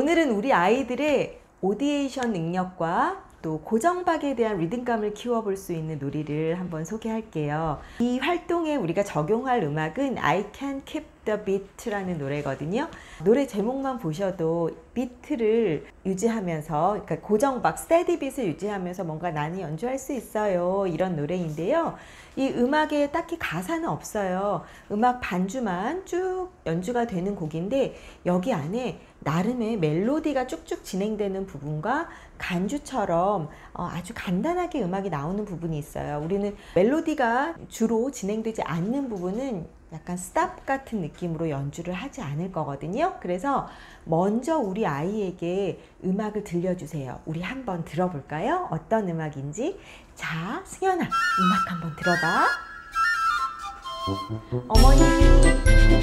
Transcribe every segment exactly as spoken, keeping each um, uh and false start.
오늘은 우리 아이들의 오디에이션 능력과 또 고정박에 대한 리듬감을 키워볼 수 있는 놀이를 한번 소개할게요. 이 활동에 우리가 적용할 음악은 I Can Keep the Beat라는 노래거든요. 노래 제목만 보셔도 비트를 유지하면서, 그러니까 고정박, 스테디 빛을 유지하면서 뭔가 나는 연주할 수 있어요, 이런 노래인데요. 이 음악에 딱히 가사는 없어요. 음악 반주만 쭉 연주가 되는 곡인데, 여기 안에 나름의 멜로디가 쭉쭉 진행되는 부분과 간주처럼 아주 간단하게 음악이 나오는 부분이 있어요. 우리는 멜로디가 주로 진행되지 않는 부분은 약간 스탑 같은 느낌으로 연주를 하지 않을 거거든요. 그래서 먼저 우리 아이에게 음악을 들려주세요. 우리 한번 들어볼까요? 어떤 음악인지. 자, 승현아, 음악 한번 들어봐. 어머님이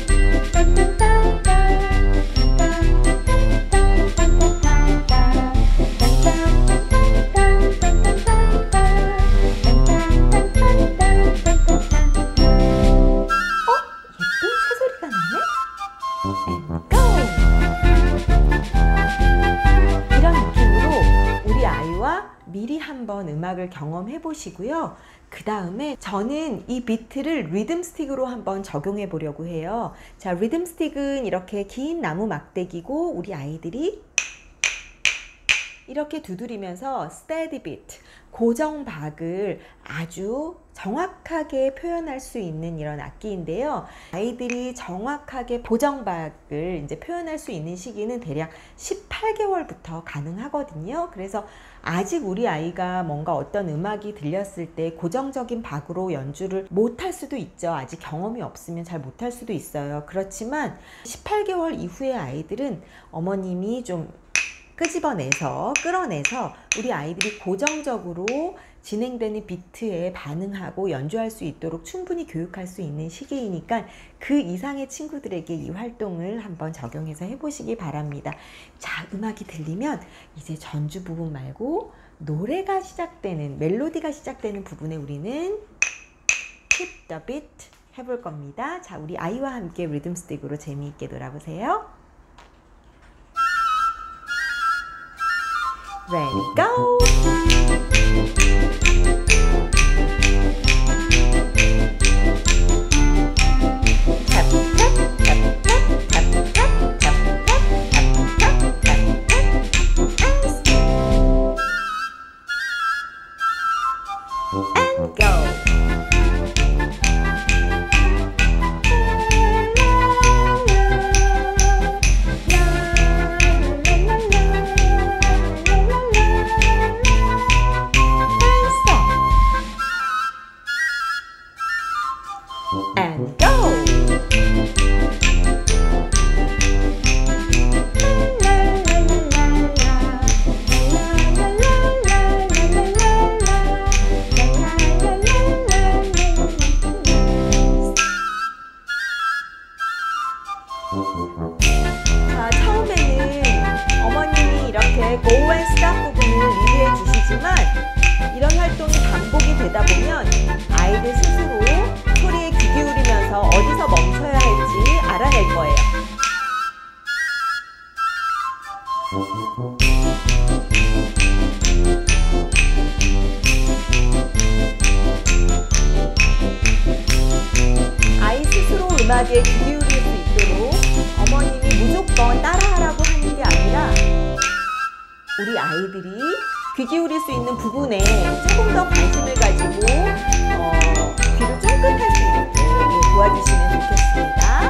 미리 한번 음악을 경험해 보시고요. 그 다음에 저는 이 비트를 리듬 스틱으로 한번 적용해 보려고 해요. 자, 리듬 스틱은 이렇게 긴 나무 막대기고, 우리 아이들이 이렇게 두드리면서 스테디 비트, 고정박을 아주 정확하게 표현할 수 있는 이런 악기인데요. 아이들이 정확하게 고정박을 이제 표현할 수 있는 시기는 대략 십팔 개월부터 가능하거든요. 그래서 아직 우리 아이가 뭔가 어떤 음악이 들렸을 때 고정적인 박으로 연주를 못할 수도 있죠. 아직 경험이 없으면 잘 못할 수도 있어요. 그렇지만 십팔 개월 이후의 아이들은 어머님이 좀 끄집어내서 끌어내서 우리 아이들이 고정적으로 진행되는 비트에 반응하고 연주할 수 있도록 충분히 교육할 수 있는 시기이니까 그 이상의 친구들에게 이 활동을 한번 적용해서 해보시기 바랍니다. 자, 음악이 들리면 이제 전주 부분 말고 노래가 시작되는, 멜로디가 시작되는 부분에 우리는 Keep the beat 해볼 겁니다. 자, 우리 아이와 함께 리듬 스틱으로 재미있게 놀아보세요. Ready, go! Tap, tap, tap, tap, tap, tap, tap, tap, tap, tap, tap, and and go! And go! 자, 처음에는 어머님이 이렇게 go and stop 부분을 리드해 주시지만, 이런 활동이 반복이 되다 보면 아이들 스스로 소리에 귀 기울이면서 어디서 멈춰야 할지 알아낼 거예요. 아이 스스로 음악에 귀 기울일 수 있도록 어머님이 무조건 따라하라고 하는 게 아니라, 우리 아이들이 귀 기울일 수 있는 부분에 조금 더 관심을 가지고 어, 귀를 쫑긋할 수 있게 도와주시면 좋겠습니다.